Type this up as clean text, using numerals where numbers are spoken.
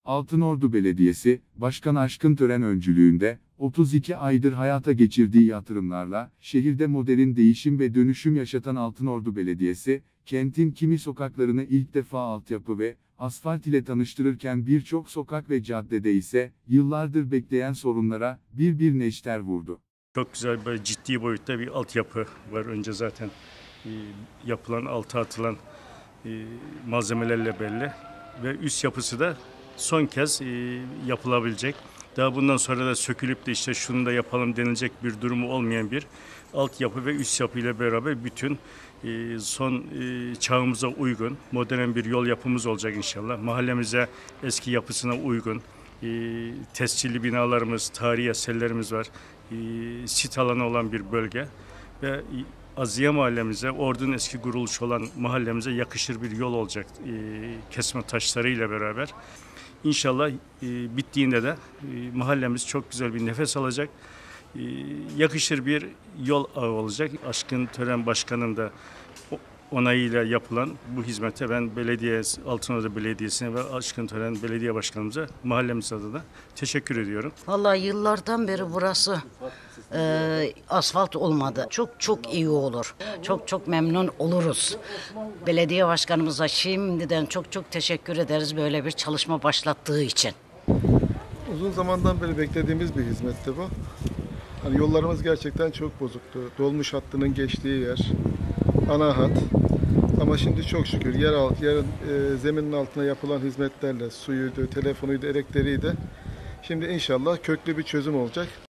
Altınordu Belediyesi, Başkan Aşkın Tören öncülüğünde, 32 aydır hayata geçirdiği yatırımlarla, şehirde modern değişim ve dönüşüm yaşatan Altınordu Belediyesi, kentin kimi sokaklarını ilk defa altyapı ve asfalt ile tanıştırırken birçok sokak ve caddede ise, yıllardır bekleyen sorunlara, bir neşter vurdu. Çok güzel, böyle ciddi boyutta bir altyapı var. Önce zaten yapılan, alta atılan malzemelerle belli ve üst yapısı da son kez yapılabilecek. Daha bundan sonra da sökülüp de işte şunu da yapalım denilecek bir durumu olmayan bir altyapı ve üst yapı ile beraber bütün son çağımıza uygun modern bir yol yapımız olacak inşallah. Mahallemize eski yapısına uygun tescilli binalarımız, tarihi eserlerimiz var. Sit alanı olan bir bölge ve Aziye mahallemize, Ordu'nun eski kuruluşu olan mahallemize yakışır bir yol olacak kesme taşlarıyla beraber. İnşallah bittiğinde de mahallemiz çok güzel bir nefes alacak, yakışır bir yol ağı olacak. Aşkın Tören Başkanı'nın da onayıyla yapılan bu hizmete ben Altınordu Belediyesi'ne ve Aşkın Tören Belediye Başkanımıza mahallemiz adına teşekkür ediyorum. Vallahi yıllardan beri burası asfalt olmadı. Çok iyi olur. Çok memnun oluruz. Belediye başkanımıza şimdiden çok teşekkür ederiz böyle bir çalışma başlattığı için. Uzun zamandan beri beklediğimiz bir hizmetti bu. Hani yollarımız gerçekten çok bozuktu. Dolmuş hattının geçtiği yer, ana hat. Ama şimdi çok şükür zeminin altına yapılan hizmetlerle suyuydu, telefonuydu, elektriğiydi. Şimdi inşallah köklü bir çözüm olacak.